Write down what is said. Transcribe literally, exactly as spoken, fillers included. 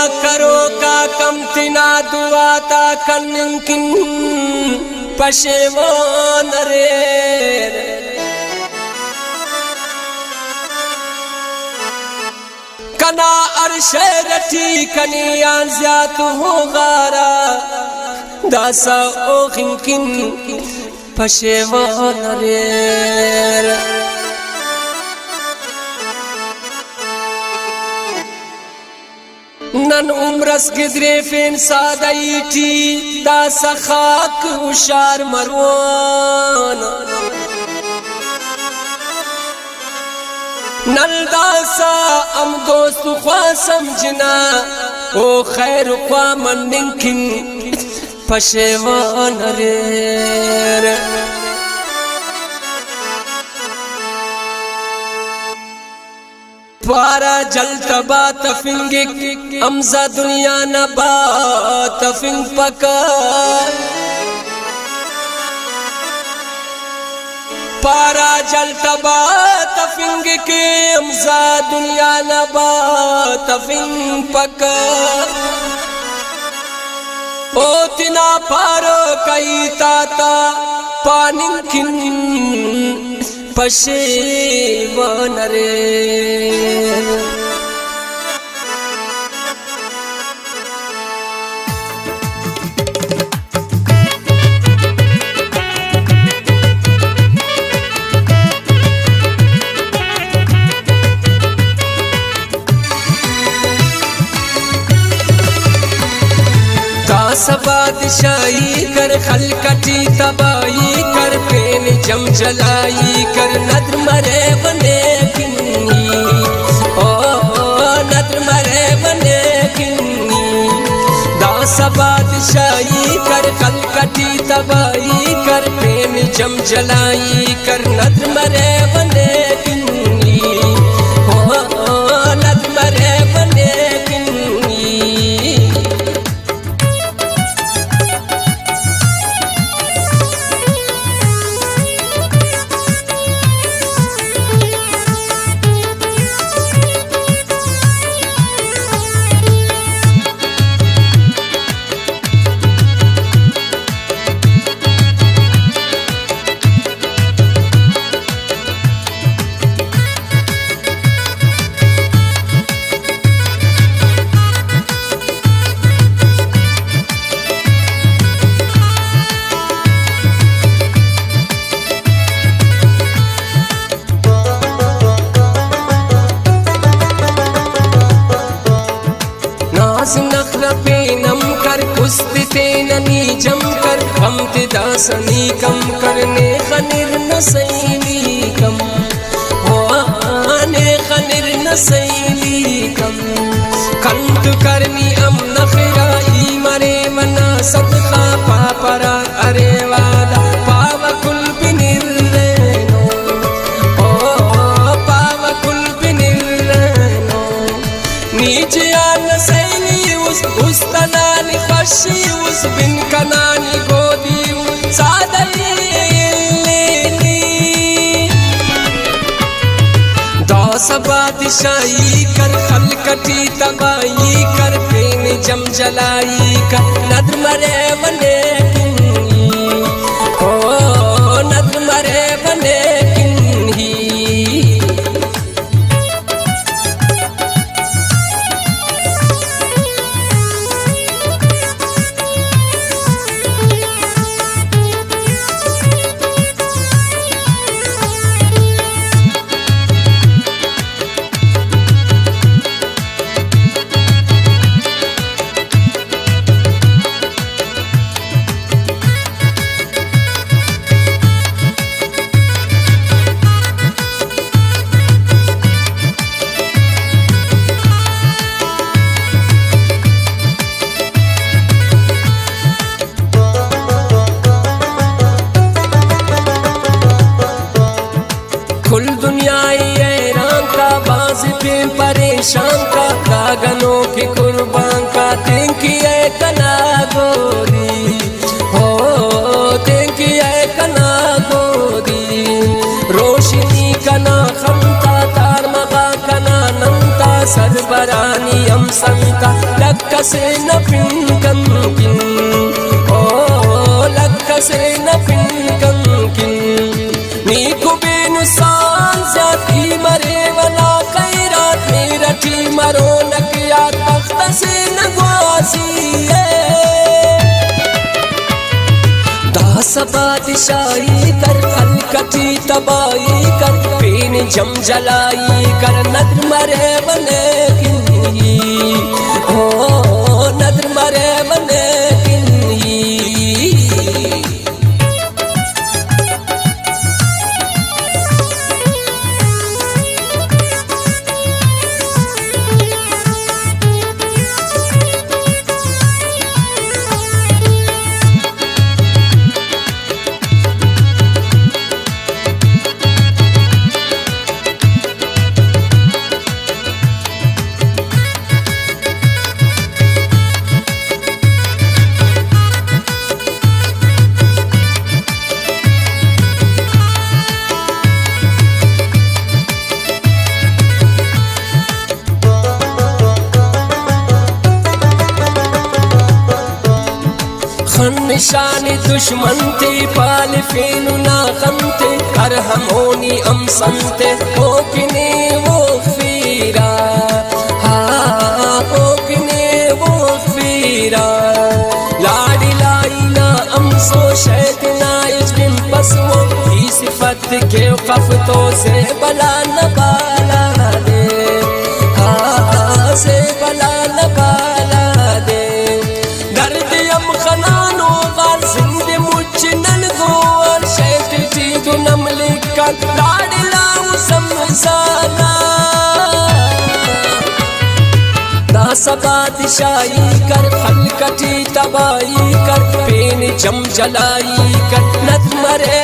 करो का कम तिना दुआ ता कन्किन पशेमान रे कना अरशे रठी कनियान ज़्यात हो गारा दासा ओ खिंकिन पशेमान रे नन उम्रस गिदरे फेन सादाईटी दासा खाक उशार मरवान नल दासा अम दोस्त ख्वा समझना ओ खैर ख्वा मन निंकिन पशेवान रे पारा जल तबा तफिंगे अमजा दुनिया न बा तफिंग पका पारा जल तबा तफिंग के अमजा दुनिया न बा तफिंग पका ओ तिना पारो कई ताता पानिंकिन पशेवान रे बादशाही कर खलकटी तबाही कर पेन जम जलाई कर नद्र मरे बने किन्नी ओ नद्र मरे बने किन्नी दास बादशाही कर खलकटी तबाही कर पेन जम जलाई कर नद्र मरे बने किन्नी ओ नद्र मरे बने नखरा पे नम कर कुश्ती तेननी जम कर हम दासनी कम करने खनिर नसैली कम होने खनिर नसैली कम कंत करनी अम नखरा ई मरे मना सदका पापरा अरे वाला पाव कुल बिनिर्नो ओ पाव कुल बिनिर्नो नीचे आन सैली उस तनानी खशी उस बिन कनानी गोदी सादली दास बादशाही कर खलकटी तबाही कर पेन जम जलाई कर नद्र मरे बने किन्नी ओ नद्र मरे बने परेशान का कागनों की कुर्बान का तेंकी है कना गोरी हो तेंकी है कना गोरी रोशनी कना खमता तार मगा कना नंता सरबरानी हम संका लक्का से न पिंकन किन ओ लक्का से न पिंकन किन नीकु बेनु सान जाती मरे वला खैरात मेरा टी मरो नकिया तख्त से न ग्वासी दास बादशाही कर खलकती तबाही कर पेन जम जलाई कर नद्र मरे बने किन्ही हो नद्र मरे बने किन्ही निशानी दुश्मन थे पाल फेनु ना खमते कर हम होनी हम संते हो किने वो फीरा हाँ हो किने वो फीरा लाड़ी लाई ना हम सो शैद ना इस बिन पसवो ही सिफत के कफ्तों से बला न बाला दे हाँ से बला न बाला दे दर्द हम खनानो जिंदे मुझ नन गोर शैत जी नमले का लाडलाऊ समझाना दास बादशाही कर खलकती तबाही कर पेन जम जलाई कर नत मरे